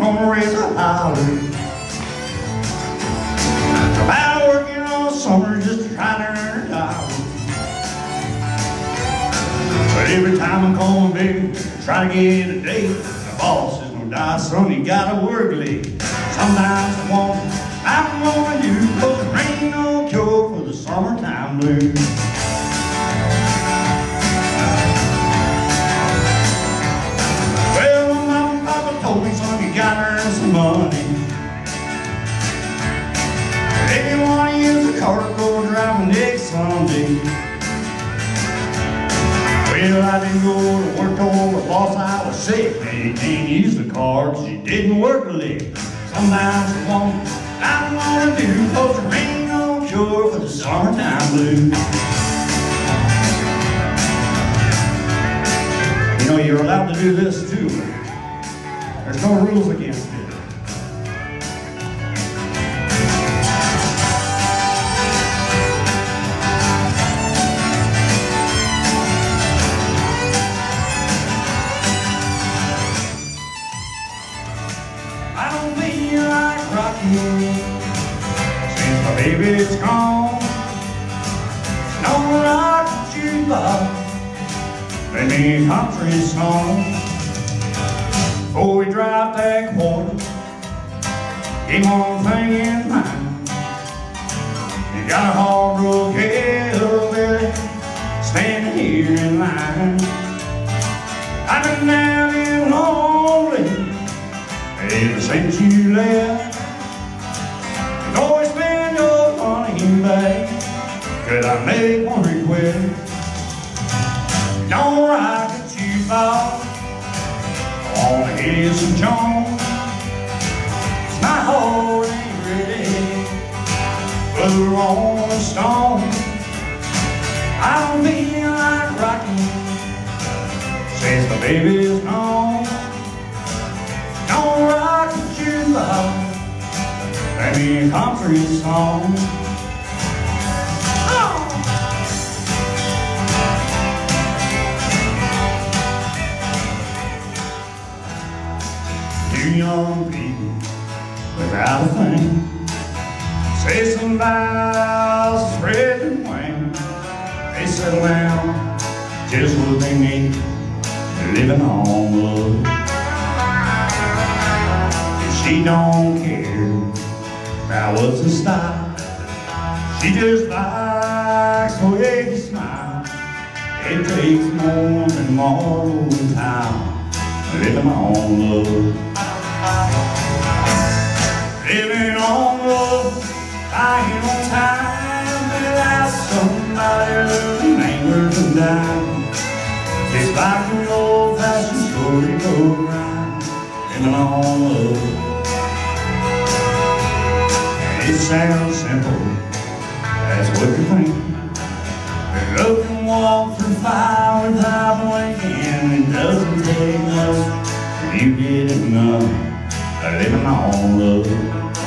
gonna raise a holler about working all summer just to try to earn a dollar. But every time I call my baby, try to get a date, the boss says, no die, son, you gotta work late. Sometimes I want, I'm gonna do, cause there ain't no cure for the summertime blues. Well, my mama and papa told me, son, you gotta earn some money. If you wanna use a car to go driving next Sunday. Well, I didn't go to work till the boss I was sick. And you can't use the car cause you didn't work a lick. Sometimes I want, I'm gonna do, cause there ain't no cure for the summertime blues. You know, you're allowed to do this too. There's no rules against it. I don't feel like rocking since my baby's gone. No rock jukebox, play me a country song. Before we drive that corner, keep one thing in mind. You got a hard road hillbilly standing here in line. I've been down and lonely ever since you left. You always spend your money back. Could I make one request? Don't rock a jukebox, I wanna hear some Jones. My heart ain't ready for the Rolling Stones. I don't feel like rocking since my baby's gone. Don't rock a jukebox, play me a country song. Two young people without a thing, chasing miles, spreading wings. They settle down just what they need, living on love. She don't care about what's in style. She just likes the way you smile. It takes more than mortal time, living on love. Living on love, buying on time without somebody learning ain't worth a dime. It's like an old-fashioned storybook rhyme, living on love. It sounds simple, that's what you think. But love can walk through fire without blinking. It doesn't take much if you get enough of living on love.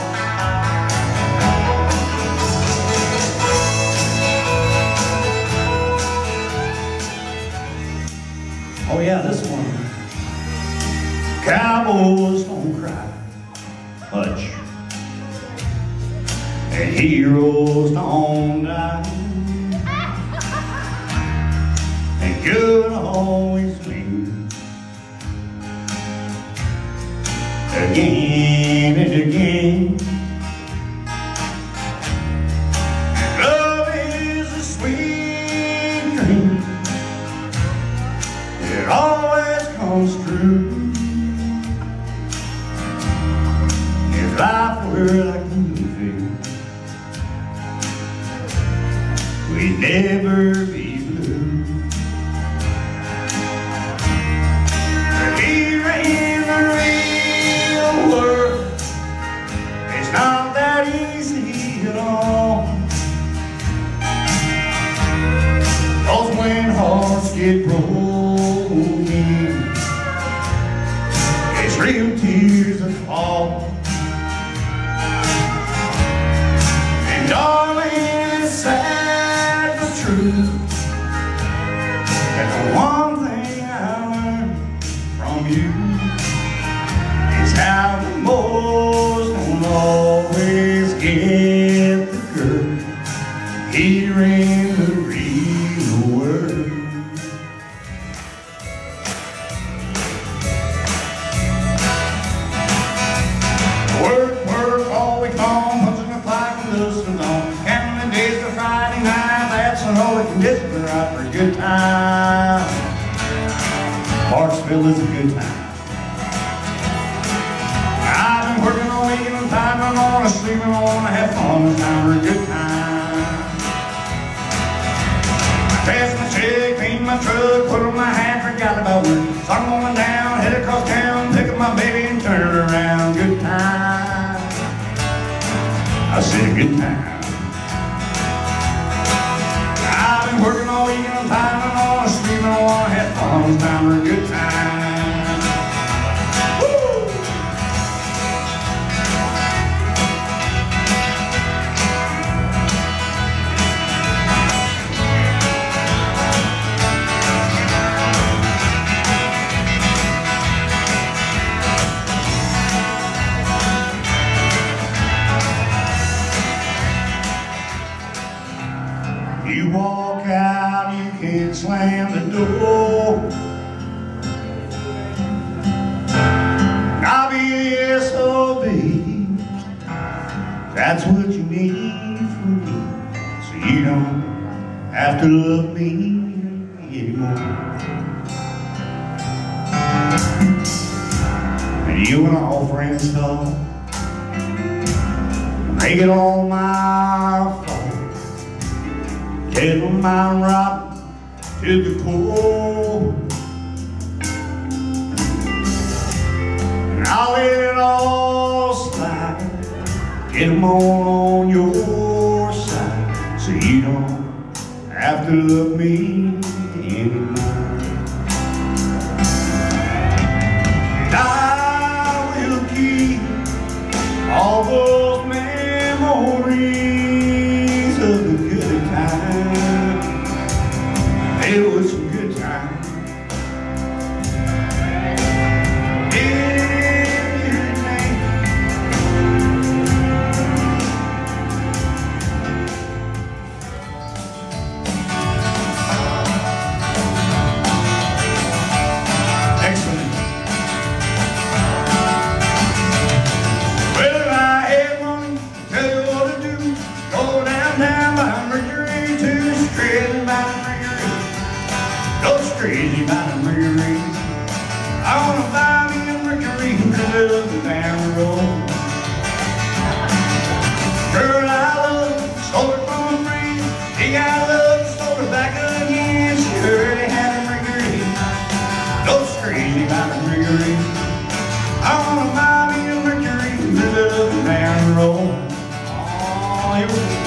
Oh yeah, this one. Cowboys don't cry much, and heroes don't die, and good always wins again and again. And love is a sweet dream, it always comes true. If life were like a movie, we'd never be blue. But here in the real world, it's not that easy at all. 'Cause when hearts get broken, it's real tears that fall. And darling, it's sad but true that the one thing I learned from you is how in the real world. Work all week long, punching the clock and listening on. Counting the days to Friday night, that's when all we can get to right for a good time. Marksville is a good time. I've been working all week and time, I don't want to sleep and I want to have fun. It's time for a good time. Pass my check, paint my truck, put on my hat, forgot about work. So I'm going down, head across town, pick up my baby and turn her around. Good time. I said good time. I've been working all week and I'm tired, I don't want to sleep and I want to have fun. It's time for a good time. You walk out, you can't slam the door. I'll be the SOB. That's what you need from me, so you don't have to love me anymore. And you and all friends talk, make it all my fault. Tell them I'm rotten to the core, and I'll let it all slide. Get them all on your side, so you don't have to love me anymore. And I will keep all those memories of the good times. It was some good times. In your name. Excellent. Well, if I had money, tell you what to do. Go downtown by Mercury to Straight by crazy about a Mercury. I wanna buy me a Mercury and love the down the road. Girl I love, stole it from a friend. He got love, stole it back again. She heard he had a Mercury. Goes crazy about a Mercury. I wanna buy me a Mercury and love the down the road. Oh, here we go.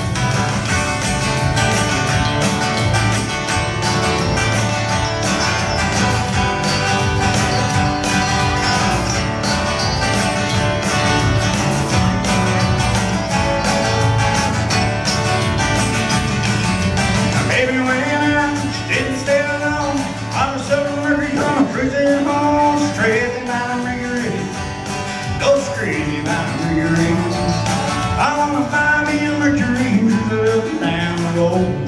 Crazy about a Mercury. I wanna buy me a Mercury and look down the road.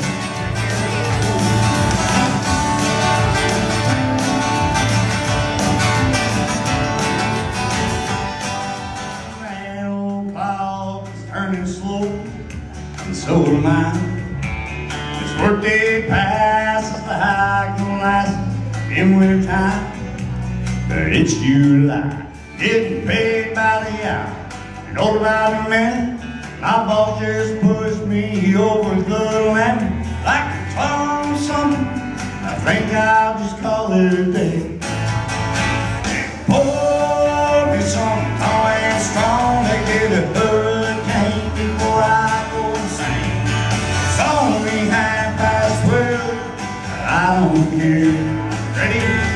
That old clock is turning slow, and so am I. This workday passes the high glasses in winter time, but it's July. Getting paid by the hour, and all about a minute. My boss just pushed me over the limit. Like a tongue something, I think I'll just call it a day. And pour me some tall and strong to get a hurricane before I go insane. It's only 12:30, but I don't care. Ready?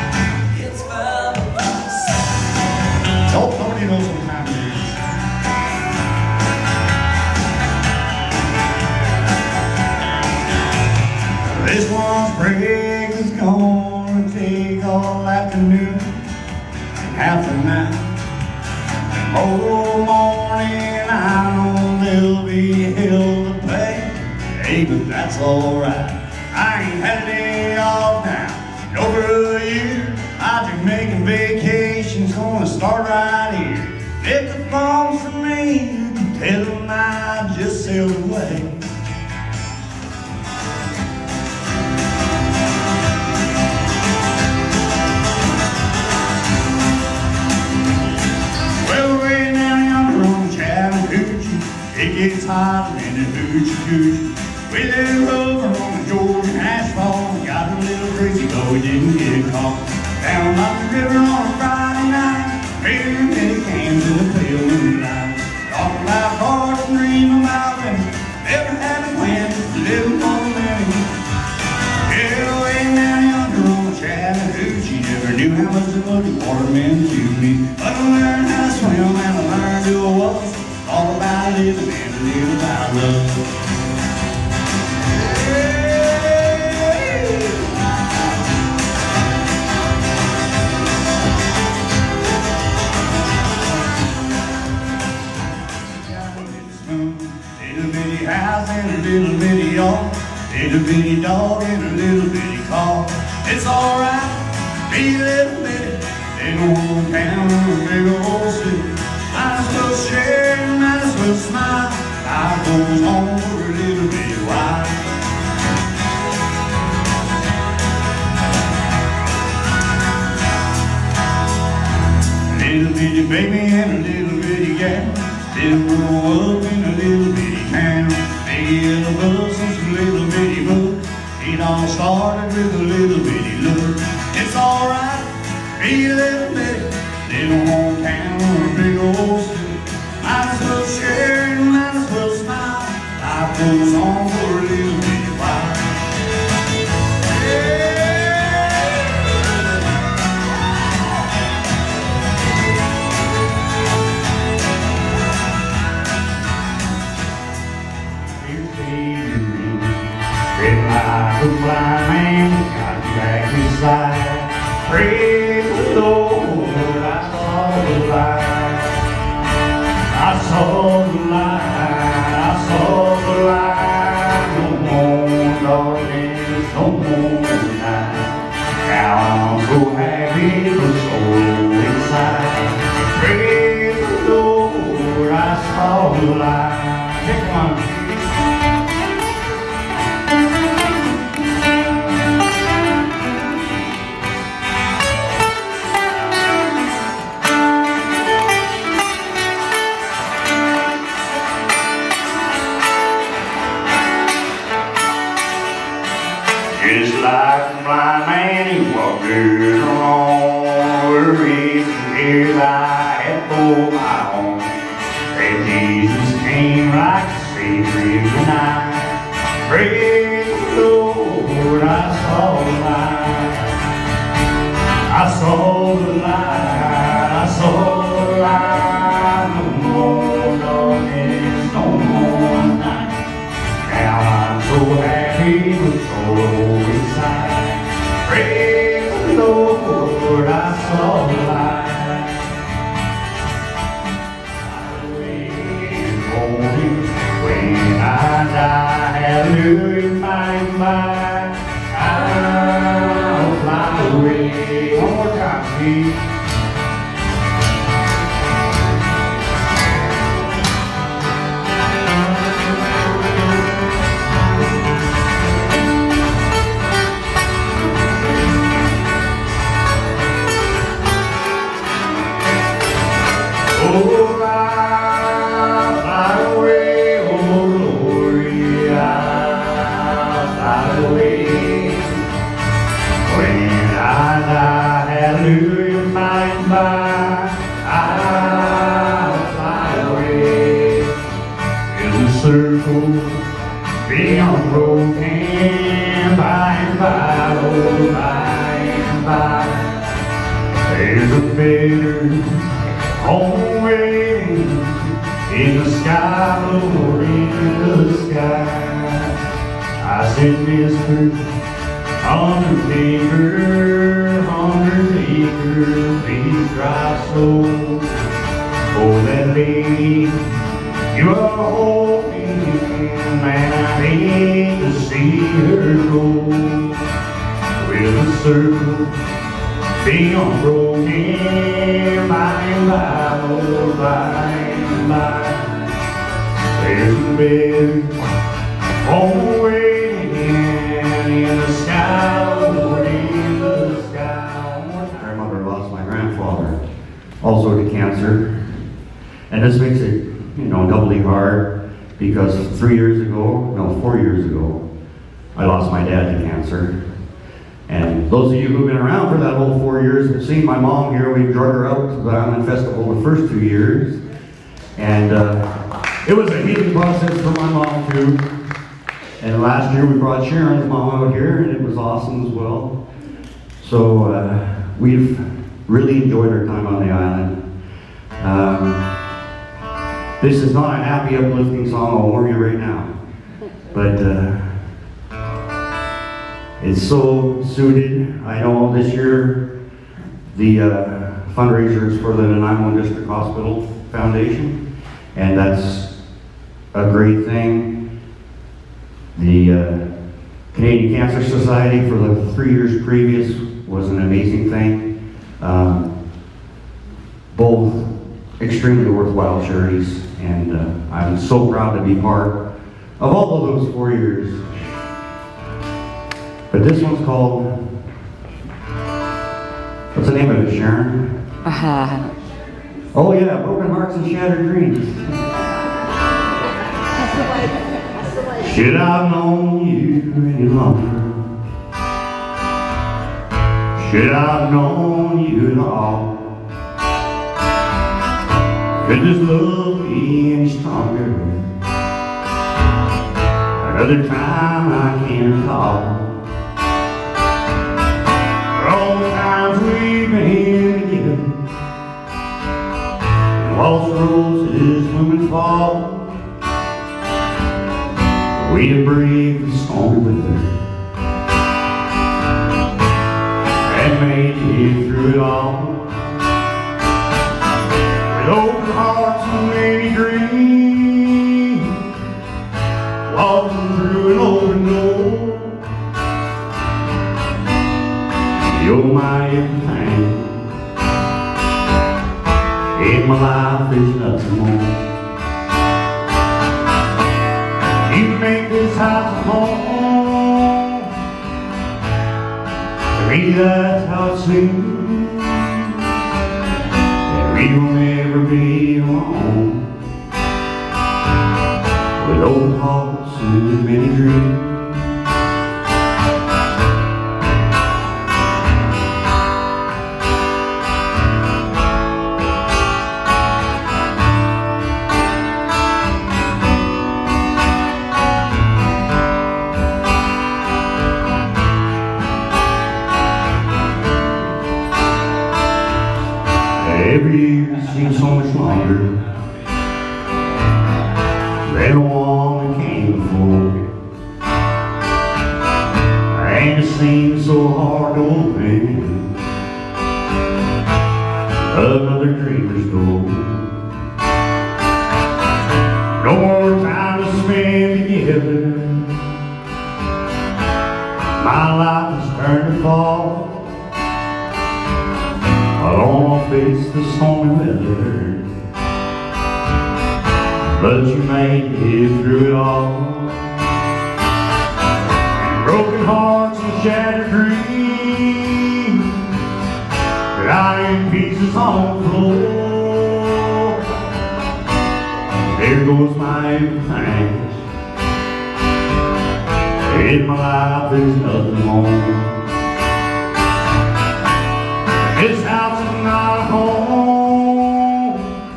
Nobody knows what time it is. This one's break is gonna take all afternoon and half the night. Tomorrow morning I know there'll be hell to pay. Hey, but that's alright. I ain't had a day off now in over a year. I think making vacation's gonna start right here. If the phone's for me, you can tell them I just sailed away. It gets hotter than a hoochie coochie. We live over on the Georgia asphalt. Got a little crazy, but we didn't get caught. Down by the river on a Friday night, made many cans in the pale moonlight. Talk about cars and dream about them. Never had a plan, living for the living. Yeah, way down yonder on the Chattahoochee. Never knew how much the muddy water meant to me. But I learned how to swim and I learned who I was. All about living and a little about love. Little bitty house and a little bitty yard, little bitty dog and a little bitty car. It's alright, be a little bitty, little hometown or a big old city. Might as well share, might as well smile. Life goes on for a little bitty while. Little bitty baby and a little bitty gal, didn't grow up in a little bitty town. Big yellow bus and some little bitty books. It all started with a little bitty look. It's alright, be a little bitty, little hometown or a big old city. Might as well share, might as well smile. Life goes on for a little bitty while. Red like a blind man, got me back inside. Praise the Lord, I saw the light. I saw the light, I saw the light. No more darkness, no more night. Now I'm so happy, but so inside. Praise the Lord, I saw the light. Pick one. Just like a blind man, he walked along with reason tears I had for my own. And Jesus came like a Savior in the night. Praise the Lord, I saw the light. I saw the light, I saw the light. No more darkness, no more night. Now I'm so happy with so inside. Praise the Lord, I saw the light. I'll wait for you when I die. Hallelujah, by and by. I'll fly away. One more time, Steve. Oh, I'll fly away, oh glory, I'll fly away. When I die, hallelujah, by and by, I'll fly away. In the circle, beyond broken, by and by, oh by and by. There's a better home waiting in the sky, Lord, in the sky. I said, Mr. Undertaker, please drive slow. Oh, that lady you are holding man, I hate to see her go. With the circle being unbroken by and by, oh, by and by. There's a bed on the way in the sky, over in the sky. My grandmother lost my grandfather, also to cancer. And this makes it, you know, doubly hard because 4 years ago, I lost my dad to cancer. And those of you who've been around for that whole 4 years have seen my mom here. We drug her out to the Island Festival the first 2 years. And it was a healing process for my mom too. And last year we brought Sharon's mom out here, and it was awesome as well. So we've really enjoyed our time on the island. This is not a happy, uplifting song, I'll warn you right now. But it's so suited. I know this year the fundraiser is for the Nanaimo District Hospital Foundation, and that's a great thing. The Canadian Cancer Society for the 3 years previous was an amazing thing. Both extremely worthwhile charities, and I'm so proud to be part of all of those 4 years. But this one's called, what's the name of it, Sharon? Oh yeah, Broken Hearts and Shattered Dreams. Should I've known you any longer? Should I've known you at all? Could this love be any stronger? Another time I can't recall. For all the times we've been together, and lost roses bloom and fall. We have braved the stormy weather and made it through it all. With open hearts and many dreams, walking through an open door. You're my everything. In my life there's nothing more. You make this house a home. To me that's how it seems. And we will never be alone. With open hearts and many dreams. Every year seems so much longer than the one that came before. And it seems so hard to open another dreamer's door. No more time to spend together. My life has turned to fall. I'll face the stormy weather, but you made it through it all. And broken hearts and shattered dreams that I in pieces on the floor. There goes my everything. In my life there's nothing more. This house is not a home.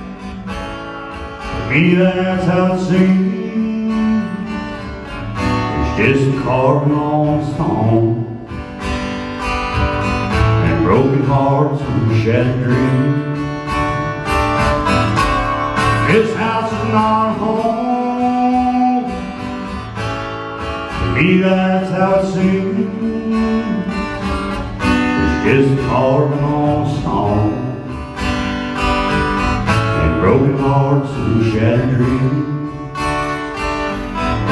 To me that's how it seems. It's just a carving on stone, and broken hearts and shattered dreams. This house is not a home. To me that's how it seems. Just carving on stone, and broken hearts and shattered dreams.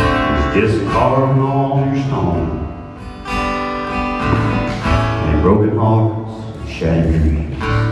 just carving on your stone. And broken hearts, shattered dreams.